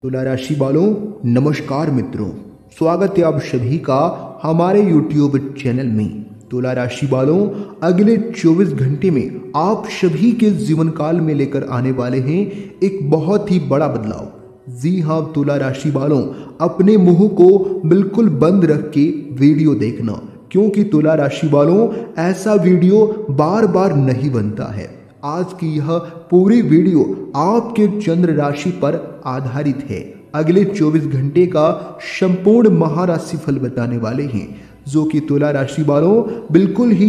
तुला राशि वालों, नमस्कार मित्रों। स्वागत है आप सभी का हमारे YouTube चैनल में। तुला राशि वालों, अगले 24 घंटे में आप सभी के जीवन काल में लेकर आने वाले हैं एक बहुत ही बड़ा बदलाव। जी हाँ तुला राशि वालों, अपने मुंह को बिल्कुल बंद रख के वीडियो देखना, क्योंकि तुला राशि वालों ऐसा वीडियो बार बार नहीं बनता है। आज की यह पूरी वीडियो आपके चंद्र राशि पर आधारित है। अगले 24 घंटे का संपूर्ण महाराशि फल बताने वाले हैं, जो कि तुला राशि वालों बिल्कुल ही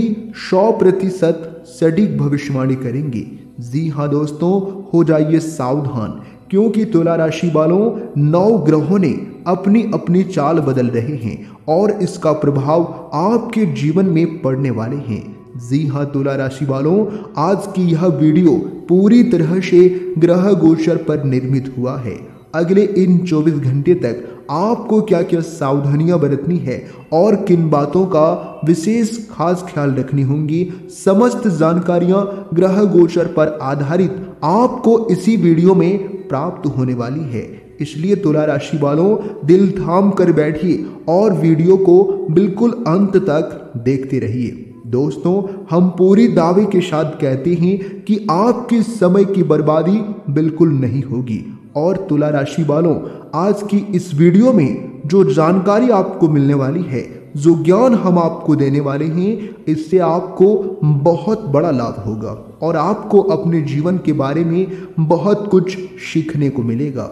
100% सटीक भविष्यवाणी करेंगे। जी हाँ दोस्तों, हो जाइए सावधान, क्योंकि तुला राशि वालों 9 ग्रहों ने अपनी अपनी चाल बदल रहे हैं और इसका प्रभाव आपके जीवन में पड़ने वाले हैं। जी हाँ तुला राशि वालों, आज की यह वीडियो पूरी तरह से ग्रह गोचर पर निर्मित हुआ है। अगले इन 24 घंटे तक आपको क्या क्या सावधानियां बरतनी है और किन बातों का विशेष खास ख्याल रखनी होंगी, समस्त जानकारियां ग्रह गोचर पर आधारित आपको इसी वीडियो में प्राप्त होने वाली है। इसलिए तुला राशि वालों दिल थाम कर बैठिए और वीडियो को बिल्कुल अंत तक देखते रहिए। दोस्तों, हम पूरी दावे के साथ कहते हैं कि आपकी समय की बर्बादी बिल्कुल नहीं होगी। और तुला राशि वालों, आज की इस वीडियो में जो जानकारी आपको मिलने वाली है, जो ज्ञान हम आपको देने वाले हैं, इससे आपको बहुत बड़ा लाभ होगा और आपको अपने जीवन के बारे में बहुत कुछ सीखने को मिलेगा।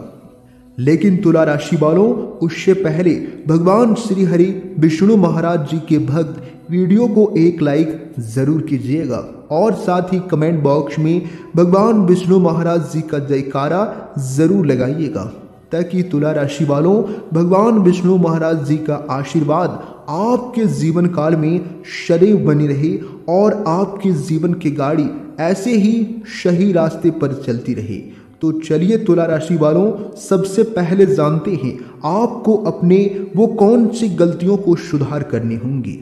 लेकिन तुला राशि वालों, उससे पहले भगवान श्री हरि विष्णु महाराज जी के भक्त वीडियो को एक लाइक जरूर कीजिएगा और साथ ही कमेंट बॉक्स में भगवान विष्णु महाराज जी का जयकारा जरूर लगाइएगा, ताकि तुला राशि वालों भगवान विष्णु महाराज जी का आशीर्वाद आपके जीवन काल में सदैव बनी रहे और आपके जीवन की गाड़ी ऐसे ही सही रास्ते पर चलती रहे। तो चलिए तुला राशि वालों, सबसे पहले जानते हैं आपको अपने वो कौन सी गलतियों को सुधार करनी होंगी।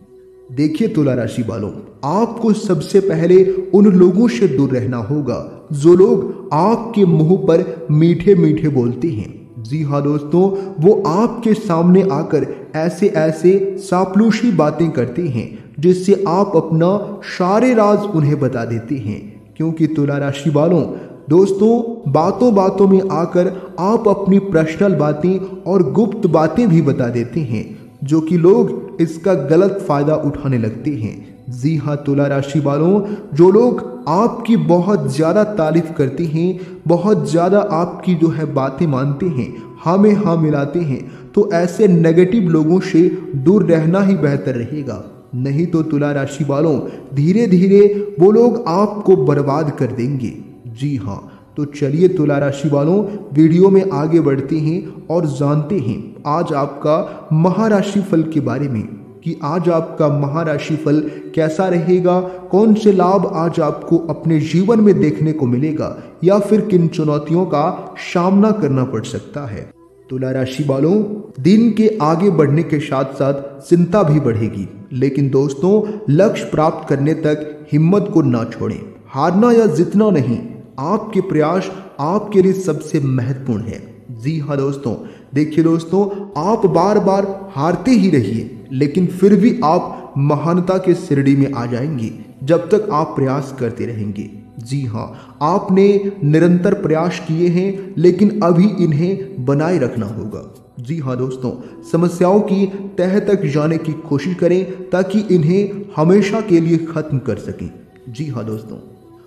देखिए तुला राशि वालों, आपको सबसे पहले उन लोगों से दूर रहना होगा जो लोग आपके मुंह पर मीठे मीठे बोलते हैं। जी हाँ दोस्तों, वो आपके सामने आकर ऐसे ऐसे चापलूसी बातें करते हैं जिससे आप अपना सारे राज उन्हें बता देते हैं। क्योंकि तुला राशि वालों दोस्तों, बातों बातों में आकर आप अपनी पर्सनल बातें और गुप्त बातें भी बता देते हैं, जो कि लोग इसका गलत फायदा उठाने लगते हैं। जी हाँ तुला राशि वालों, जो लोग आपकी बहुत ज़्यादा तारीफ करते हैं, बहुत ज़्यादा आपकी जो है बातें मानते हैं, हाँ में हाँ मिलाते हैं, तो ऐसे नेगेटिव लोगों से दूर रहना ही बेहतर रहेगा। नहीं तो तुला राशि वालों धीरे धीरे वो लोग आपको बर्बाद कर देंगे। जी हाँ, तो चलिए तुला राशि वालों वीडियो में आगे बढ़ते हैं और जानते हैं आज आपका महाराशि फल के बारे में, कि आज आपका महाराशि फल कैसा रहेगा, कौन से लाभ आज आपको अपने जीवन में देखने को मिलेगा या फिर किन चुनौतियों का सामना करना पड़ सकता है। तुला राशि वालों, दिन के आगे बढ़ने के साथ साथ चिंता भी बढ़ेगी, लेकिन दोस्तों लक्ष्य प्राप्त करने तक हिम्मत को ना छोड़ें। हारना या जीतना नहीं, आपके प्रयास आपके लिए सबसे महत्वपूर्ण है। जी हाँ दोस्तों, देखिए दोस्तों, आप बार बार हारते ही रहिए, लेकिन फिर भी आप महानता के श्रेणी में आ जाएंगे जब तक आप प्रयास करते रहेंगे। जी हाँ, आपने निरंतर प्रयास किए हैं, लेकिन अभी इन्हें बनाए रखना होगा। जी हाँ दोस्तों, समस्याओं की तह तक जाने की कोशिश करें ताकि इन्हें हमेशा के लिए खत्म कर सकें। जी हाँ दोस्तों,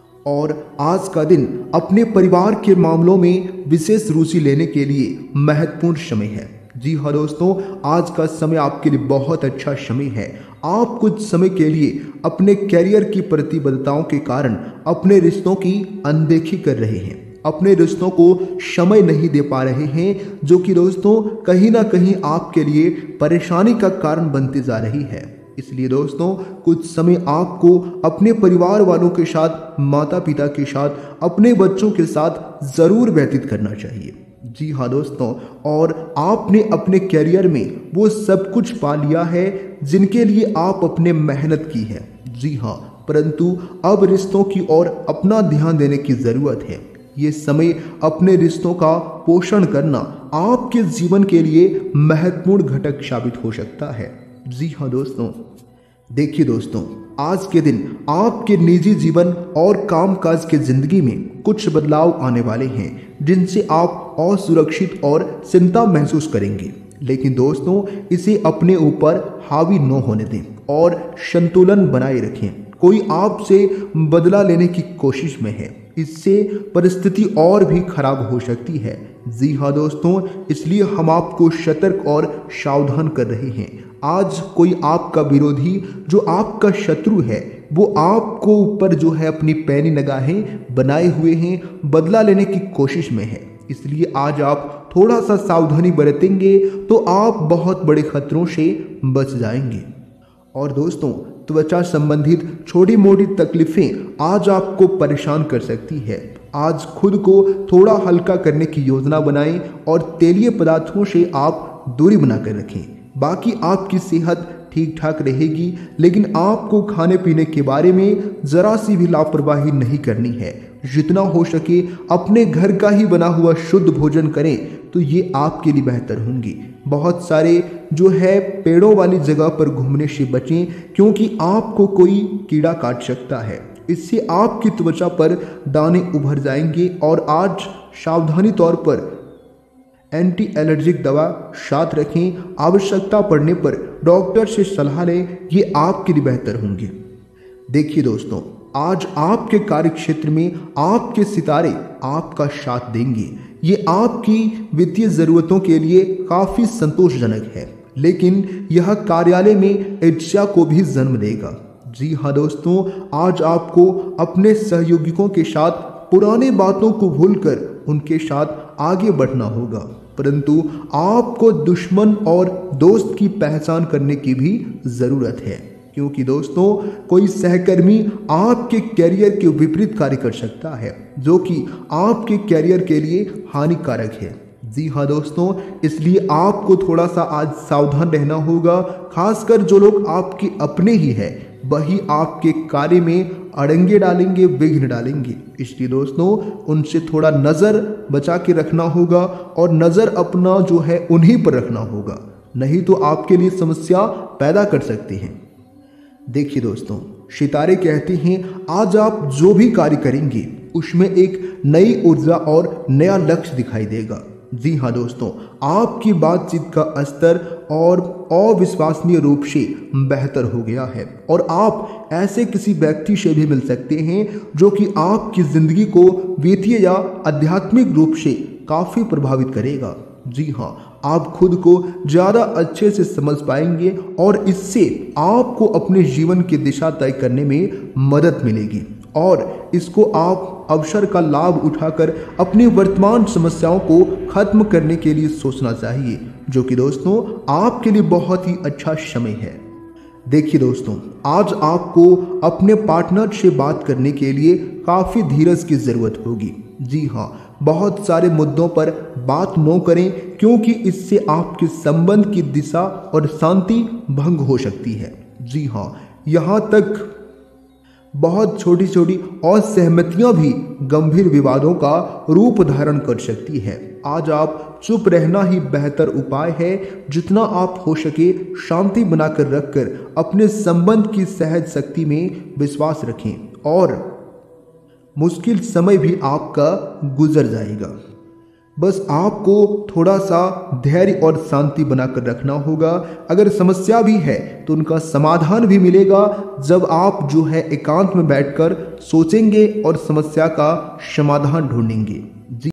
और आज का दिन अपने परिवार के मामलों में विशेष रुचि लेने के लिए महत्वपूर्ण समय है। जी हाँ दोस्तों, आज का समय आपके लिए बहुत अच्छा समय है। आप कुछ समय के लिए अपने करियर की प्रतिबद्धताओं के कारण अपने रिश्तों की अनदेखी कर रहे हैं, अपने रिश्तों को समय नहीं दे पा रहे हैं, जो कि दोस्तों कहीं ना कहीं आपके लिए परेशानी का कारण बनती जा रही है। इसलिए दोस्तों कुछ समय आपको अपने परिवार वालों के साथ, माता पिता के साथ, अपने बच्चों के साथ ज़रूर व्यतीत करना चाहिए। जी हाँ दोस्तों, और आपने अपने करियर में वो सब कुछ पा लिया है जिनके लिए आप अपने मेहनत की है। जी हाँ, परंतु अब रिश्तों की ओर अपना ध्यान देने की ज़रूरत है। ये समय अपने रिश्तों का पोषण करना आपके जीवन के लिए महत्वपूर्ण घटक साबित हो सकता है। जी हाँ दोस्तों, देखिए दोस्तों, आज के दिन आपके निजी जीवन और कामकाज के जिंदगी में कुछ बदलाव आने वाले हैं जिनसे आप असुरक्षित और चिंता महसूस करेंगे। लेकिन दोस्तों, इसे अपने ऊपर हावी न होने दें और संतुलन बनाए रखें। कोई आपसे बदला लेने की कोशिश में है, इससे परिस्थिति और भी खराब हो सकती है। जी हाँ दोस्तों, इसलिए हम आपको सतर्क और सावधान कर रहे हैं। आज कोई आपका विरोधी जो आपका शत्रु है वो आपको ऊपर जो है अपनी पैनी निगाहें बनाए हुए हैं, बदला लेने की कोशिश में है। इसलिए आज आप थोड़ा सा सावधानी बरतेंगे तो आप बहुत बड़े खतरों से बच जाएंगे। और दोस्तों, त्वचा संबंधित छोटी मोटी तकलीफें आज आपको परेशान कर सकती है। आज खुद को थोड़ा हल्का करने की योजना बनाएं और तेलीय पदार्थों से आप दूरी बनाकर रखें। बाकी आपकी सेहत ठीक ठाक रहेगी, लेकिन आपको खाने पीने के बारे में जरा सी भी लापरवाही नहीं करनी है। जितना हो सके अपने घर का ही बना हुआ शुद्ध भोजन करें तो ये आपके लिए बेहतर होंगी। बहुत सारे जो है पेड़ों वाली जगह पर घूमने से बचें, क्योंकि आपको कोई कीड़ा काट सकता है। इससे आपकी त्वचा पर दाने उभर जाएंगे। और आज सावधानी तौर पर एंटी एलर्जिक दवा साथ रखें। आवश्यकता पड़ने पर डॉक्टर से सलाह लें, ये आपके लिए बेहतर होंगे। देखिए दोस्तों, आज आपके कार्य क्षेत्र में आपके सितारे आपका साथ देंगे। ये आपकी वित्तीय जरूरतों के लिए काफी संतोषजनक है, लेकिन यह कार्यालय में ईर्ष्या को भी जन्म देगा। जी हाँ दोस्तों, आज आपको अपने सहयोगियों के साथ पुराने बातों को भूलकर उनके साथ आगे बढ़ना होगा, परंतु आपको दुश्मन और दोस्त की पहचान करने की भी जरूरत है, क्योंकि दोस्तों कोई सहकर्मी आपके कैरियर के विपरीत कार्य कर सकता है जो कि आपके कैरियर के लिए हानिकारक है। जी हाँ दोस्तों, इसलिए आपको थोड़ा सा आज सावधान रहना होगा। खासकर जो लोग आपके अपने ही हैं वही आपके कार्य में अड़ंगे डालेंगे, विघ्न डालेंगे। इसलिए दोस्तों उनसे थोड़ा नज़र बचा के रखना होगा और नज़र अपना जो है उन्हीं पर रखना होगा, नहीं तो आपके लिए समस्या पैदा कर सकते हैं। देखिए दोस्तों, सितारे कहते हैं आज आप जो भी कार्य करेंगे उसमें एक नई ऊर्जा और नया लक्ष्य दिखाई देगा। जी हाँ दोस्तों, आपकी बातचीत का स्तर और अविश्वसनीय रूप से बेहतर हो गया है और आप ऐसे किसी व्यक्ति से भी मिल सकते हैं जो कि आपकी ज़िंदगी को वित्तीय या आध्यात्मिक रूप से काफ़ी प्रभावित करेगा। जी हाँ, आप खुद को ज़्यादा अच्छे से समझ पाएंगे और इससे आपको अपने जीवन की दिशा तय करने में मदद मिलेगी और इसको आप अवसर का लाभ उठाकर अपनी वर्तमान समस्याओं को खत्म करने के लिए सोचना चाहिए, जो कि दोस्तों आपके लिए बहुत ही अच्छा समय है। देखिए दोस्तों, आज आपको अपने पार्टनर से बात करने के लिए काफ़ी धीरज की ज़रूरत होगी। जी हाँ, बहुत सारे मुद्दों पर बात न करें, क्योंकि इससे आपके संबंध की दिशा और शांति भंग हो सकती है। जी हाँ, यहाँ तक बहुत छोटी छोटी असहमतियां भी गंभीर विवादों का रूप धारण कर सकती है। आज आप चुप रहना ही बेहतर उपाय है। जितना आप हो सके शांति बनाकर रखकर अपने संबंध की सहज शक्ति में विश्वास रखें और मुश्किल समय भी आपका गुजर जाएगा। बस आपको थोड़ा सा धैर्य और शांति बनाकर रखना होगा। अगर समस्या भी है तो उनका समाधान भी मिलेगा जब आप जो है एकांत में बैठकर सोचेंगे और समस्या का समाधान ढूंढेंगे। जी